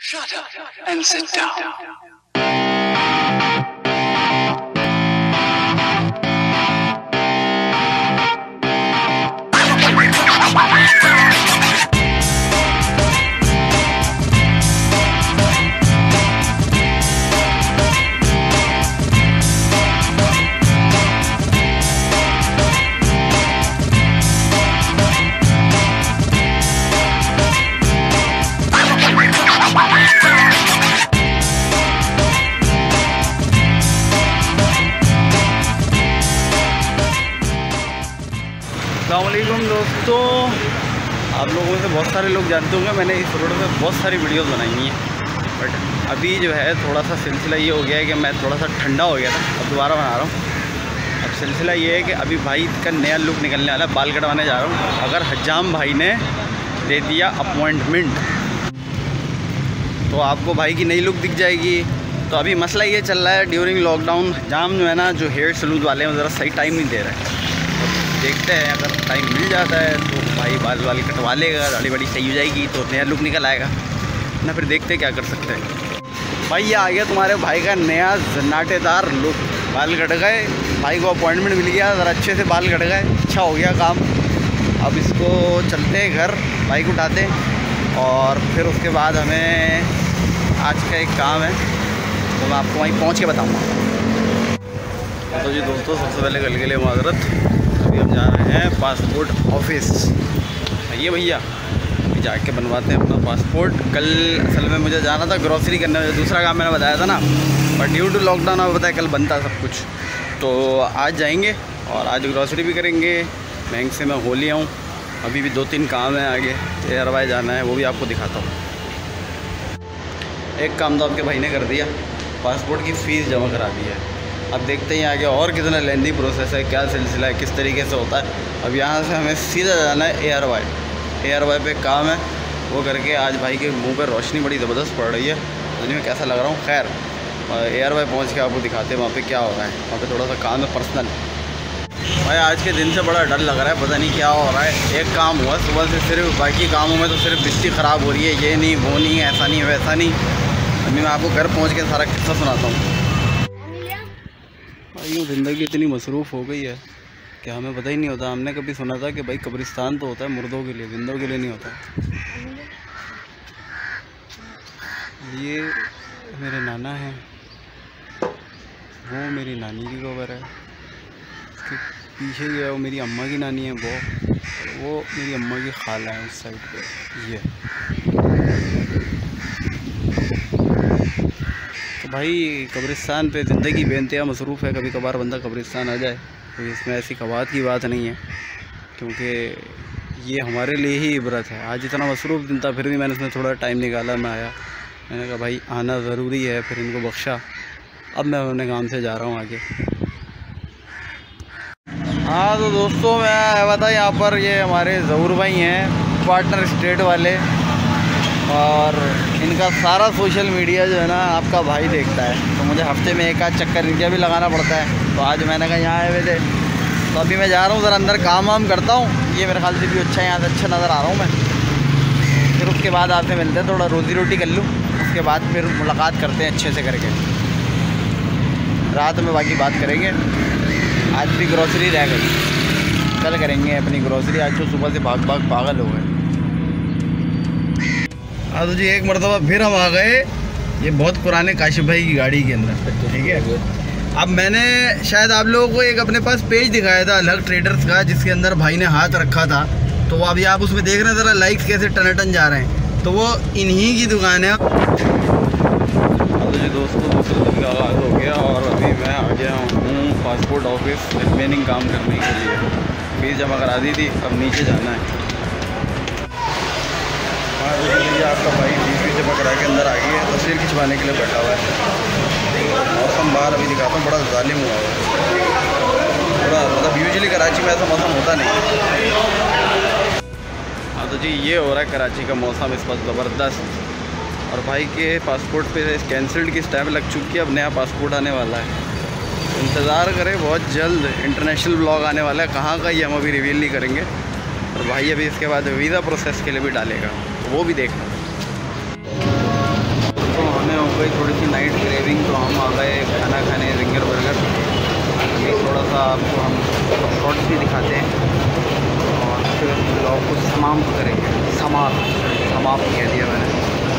Shut up and sit down. अस्सलामुअलैकुम दोस्तों, आप लोगों में से बहुत सारे लोग जानते होंगे मैंने इस रोड पे बहुत सारी वीडियोस बनाई हैं। बट अभी जो है थोड़ा सा सिलसिला ये हो गया है कि मैं थोड़ा सा ठंडा हो गया था, अब दोबारा बना रहा हूँ। अब सिलसिला ये है कि अभी भाई का नया लुक निकलने वाला है, बाल कटवाने जा रहा हूँ। अगर हजाम भाई ने दे दिया अपॉइंटमेंट तो आपको भाई की नई लुक दिख जाएगी। तो अभी मसला ये चल रहा है, ड्यूरिंग लॉकडाउन हजाम जो है ना, जो हेयर सैलून वाले हैं ज़रा सही टाइम नहीं दे रहे हैं। देखते हैं अगर टाइम मिल जाता है तो भाई बाल कटवा लेगा, दाढ़ी बड़ी सही हो जाएगी तो नया लुक निकल आएगा ना। फिर देखते हैं क्या कर सकते हैं। भाई ये आ गया तुम्हारे भाई का नया जन्नाटेदार लुक। बाल कट गए, भाई को अपॉइंटमेंट मिल गया, ज़रा अच्छे से बाल कट गए, अच्छा हो गया काम। अब इसको चलते हैं घर, बाइक उठाते हैं और फिर उसके बाद हमें आज का एक काम है तो मैं आपको वहीं पहुँच के बताऊँगा। तो जी दोस्तों, सबसे पहले कल के लिए माजरत, अभी हम जा रहे हैं पासपोर्ट ऑफिस। ये भैया अभी जाके बनवाते हैं अपना पासपोर्ट। कल असल में मुझे जाना था ग्रॉसरी करने, दूसरा काम मैंने बताया था ना, पर ड्यू टू लॉकडाउन आपको पता है कल बनता सब कुछ। तो आज जाएंगे और आज ग्रॉसरी भी करेंगे। बैंक से मैं हो लिया हूँ, अभी भी 2-3 काम है आगे, एयरवाई जाना है, वो भी आपको दिखाता हूँ। एक काम तो आपके भाई ने कर दिया, पासपोर्ट की फ़ीस जमा करा दी है। अब देखते हैं आगे और कितना लेंदी प्रोसेस है, क्या सिलसिला है, किस तरीके से होता है। अब यहाँ से हमें सीधा जाना है एयरवाई पे काम है, वो करके आज भाई के मुंह पर रोशनी बड़ी ज़बरदस्त पड़ रही है, मुझे मैं कैसा लग रहा हूँ। खैर एयरवाई पहुँच के आपको दिखाते हैं वहाँ पे क्या हो रहा है। वहाँ पे थोड़ा सा काम है पर्सनल। भाई आज के दिन से बड़ा डर लग रहा है, पता नहीं क्या हो रहा है। एक काम हुआ सुबह से, सिर्फ बाकी कामों में तो सिर्फ बिस्ती ख़राब हो रही है, ये नहीं वो नहीं, ऐसा नहीं वैसा नहीं। अभी मैं आपको घर पहुँच के सारा किस्सा सुनाता हूँ। यूँ ज़िंदगी इतनी मसरूफ़ हो गई है कि हमें पता ही नहीं होता। हमने कभी सुना था कि भाई कब्रिस्तान तो होता है मुर्दों के लिए, जिंदों के लिए नहीं होता। ये मेरे नाना हैं, वो मेरी नानी की कब्र है। उसके पीछे जो है वो मेरी अम्मा की नानी है, वो मेरी अम्मा की खाला है उस साइड पे। ये भाई कब्रिस्तान पे ज़िंदगी बेइंतहा मसरूफ़ है, कभी कभार बंदा कब्रिस्तान आ जाए तो इसमें ऐसी कबात की बात नहीं है, क्योंकि ये हमारे लिए ही इबरत है। आज इतना मसरूफ़ दिन था फिर भी मैंने इसमें थोड़ा टाइम निकाला, मैं आया, मैंने कहा भाई आना ज़रूरी है, फिर इनको बख्शा। अब मैं अपने काम से जा रहा हूँ आगे। हाँ तो दोस्तों, मैं आया हुआ था यहाँ पर, ये हमारे ज़हूर भाई हैं पार्टनर स्टेट वाले, और इनका सारा सोशल मीडिया जो है ना आपका भाई देखता है, तो मुझे हफ्ते में एक आध चक्कर इनका भी लगाना पड़ता है। तो आज मैंने कहा यहाँ आए हुए थे तो अभी मैं जा रहा हूँ, ज़रा अंदर काम वाम करता हूँ। ये मेरे ख्याल से भी अच्छा है, यहाँ से अच्छा नज़र आ रहा हूँ मैं। फिर उसके बाद आपसे मिलते हैं, थोड़ा रोज़ी रोटी कर लूँ, उसके बाद फिर मुलाकात करते हैं अच्छे से करके। रात में बाकी बात करेंगे। आज भी ग्रॉसरी रह गई, कल करेंगे अपनी ग्रॉसरी। आज तो सुबह से भाग पागल हो गए। हाँ तो जी एक मरतबा फिर हम आ गए, ये बहुत पुराने काशिफ भाई की गाड़ी के अंदर, ठीक है। अब मैंने शायद आप लोगों को एक अपने पास पेज दिखाया था अलग ट्रेडर्स का, जिसके अंदर भाई ने हाथ रखा था, तो वो अभी आप उसमें देख रहे हैं ज़रा लाइक्स कैसे टन जा रहे हैं, तो वो इन्हीं की दुकान है। तो जी दोस्तों, दूसरे दिन का आगाज़ हो गया और अभी मैं आ गया हूँ पासपोर्ट ऑफिस रिमेनिंग काम करने के लिए। फीस जमा करा दी थी, अब नीचे जाना है। हाँ तो लीजिए, आपका भाई फीस जमा करा के अंदर आ गई है, तस्वीर खिंचवाने के लिए बैठा हुआ है। मौसम बाहर अभी दिखाता हूँ, बड़ा जालिम हुआ है थोड़ा, मतलब यूजुअली कराची में ऐसा मौसम होता नहीं। हाँ तो जी ये हो रहा है कराची का मौसम इस वक्त ज़बरदस्त। और भाई के पासपोर्ट पे कैंसल्ड की स्टैम्प लग चुकी है, अब नया पासपोर्ट आने वाला है। इंतज़ार करें, बहुत जल्द इंटरनेशनल ब्लॉग आने वाला है। कहाँ का ये हम अभी रिवील नहीं करेंगे। और भाई अभी इसके बाद वीज़ा प्रोसेस के लिए भी डालेगा, तो वो भी देखना। हम आ गए खाना खाने रिंगर बर्गर। अभी थोड़ा सा आपको हम शॉर्ट्स भी दिखाते हैं और फिर ब्लॉग को समाप्त करेंगे। समाप्त कह दिया मैंने।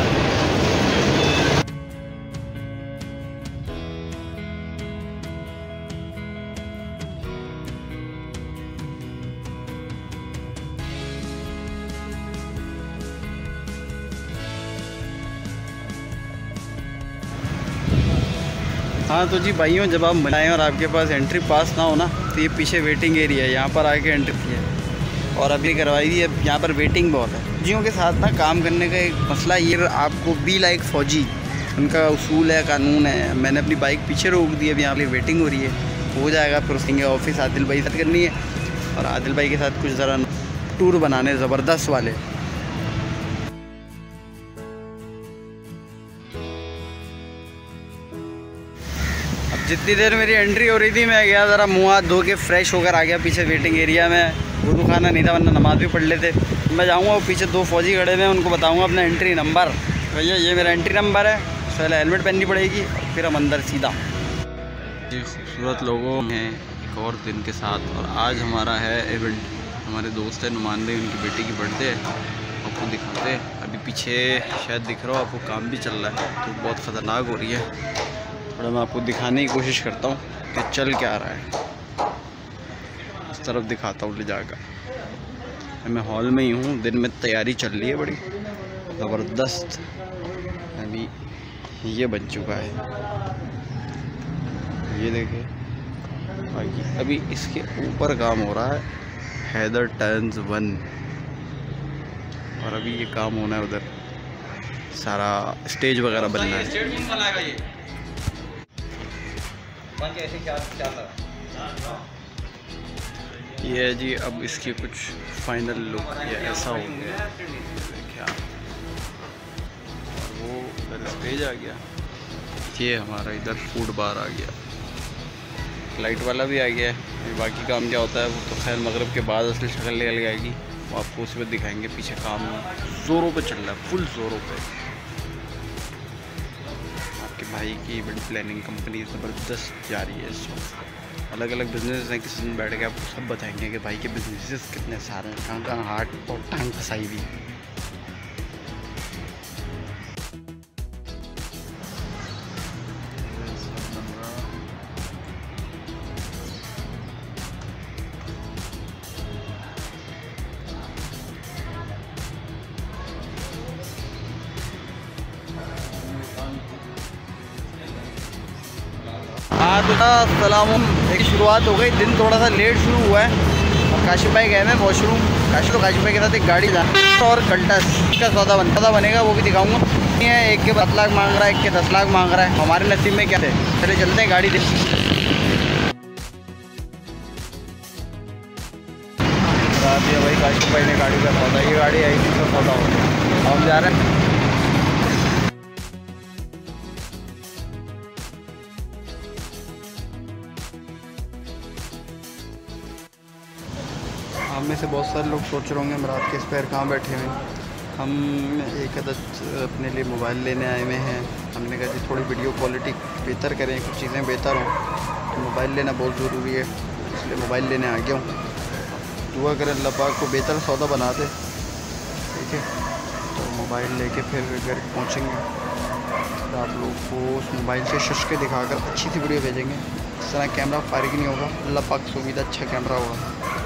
हाँ तो जी भाइयों, जब आप मिलाएँ और आपके पास एंट्री पास ना हो ना, तो ये पीछे वेटिंग एरिया है, यहाँ पर आके एंट्री है और अभी करवाई दी है। यहाँ पर वेटिंग बहुत है। फौजियों के साथ ना काम करने का एक मसला ये, आपको बी लाइक फौजी, उनका उसूल है, कानून है। मैंने अपनी बाइक पीछे रोक दी, अभी यहाँ पर वेटिंग हो रही है, हो जाएगा फिर उसके ऑफिस आदिल भाई साथ करनी है और आदिल भाई के साथ कुछ ज़रा टूर बनाने ज़बरदस्त वाले। जितनी देर मेरी एंट्री हो रही थी मैं गया ज़रा मुँह हाथ धो के फ्रेश होकर आ गया पीछे वेटिंग एरिया में। वुज़ू खाना नहीं था वरना नमाज़ भी पढ़ लेते। मैं जाऊँगा, वो पीछे 2 फौजी खड़े हैं, उनको बताऊँगा अपना एंट्री नंबर, भैया ये मेरा एंट्री नंबर है, पहले हेलमेट पहननी पड़ेगी और फिर हम अंदर सीधा। ये खूबसूरत लोगों हैं एक और दिन के साथ। और आज हमारा है इवेंट, हमारे दोस्त है नुमान भाई, उनकी बेटी की बर्थडे है, आपको दिखाते हैं। अभी पीछे शायद दिख रहा हो आपको, काम भी चल रहा है तो बहुत ख़तरनाक हो रही है। थोड़ा मैं आपको दिखाने की कोशिश करता हूँ कि चल क्या रहा है, इस तरफ दिखाता हूँ ले जाकर। मैं हॉल में ही हूँ, दिन में तैयारी चल रही है बड़ी ज़बरदस्त। अभी ये बन चुका है, ये देखिए। बाकी अभी इसके ऊपर काम हो रहा है, हैदर टर्न्स 1, और अभी ये काम होना है उधर, सारा स्टेज वगैरह बनना है। ये है जी अब इसकी कुछ फाइनल लुक, ये ऐसा हो गया क्या, और वो इधर स्टेज आ गया, ये हमारा इधर फूड बार आ गया, लाइट वाला भी आ गया है। बाकी काम क्या होता है वो तो खैर मगरिब के बाद असली शक्ल निकल जाएगी, वो आपको उस पर दिखाएंगे। पीछे काम ज़ोरों पे चल रहा है, फुल ज़ोरों पे। आपके भाई की इवेंट प्लानिंग कंपनी ज़बरदस्त जा रही है इस वक्त। अलग अलग बिजनेस हैं, किसी दिन बैठ के आपको सब बताएंगे कि भाई के बिजनेसेस कितने सारे हैं, कहाँ कहाँ हाथ और टांग फंसाई हुई है। हाँ तो सलाम, एक शुरुआत हो गई, दिन थोड़ा सा लेट शुरू हुआ है और काशिफ भाई गए हैं वॉशरूम। काशिफ भाई के साथ एक गाड़ी जाना और कल्टस का सौदा बनेगा, वो भी दिखाऊंगा। एक के 10 लाख मांग रहा है, एक के 10 लाख मांग रहा है, हमारे नसीब में क्या है। चले चलते हैं गाड़ी दिया भाई। काशिफ भाई ने गाड़ी का सौदा, ये गाड़ी आई थी तो सौदा हो गया। हम जा रहे हैं, हम में से बहुत सारे लोग सोच रहे होंगे रात के स्पेयर कहाँ बैठे हुए हैं। हम एक अदद अपने लिए मोबाइल लेने आए हुए हैं। हमने कहा जी थोड़ी वीडियो क्वालिटी बेहतर करें, कुछ चीज़ें बेहतर हों, तो मोबाइल लेना बहुत ज़रूरी है, इसलिए मोबाइल लेने आ गया हूँ। दुआ करें अल्लाह पाक को बेहतर सौदा बना दे, ठीक है। तो मोबाइल लेके फिर घर पहुँचेंगे तो आप लोग को उस मोबाइल से शश के दिखाकर अच्छी सी वीडियो भेजेंगे। इस तरह कैमरा फारिग नहीं होगा, अल्लाह पाक से उम्मीद अच्छा कैमरा होगा।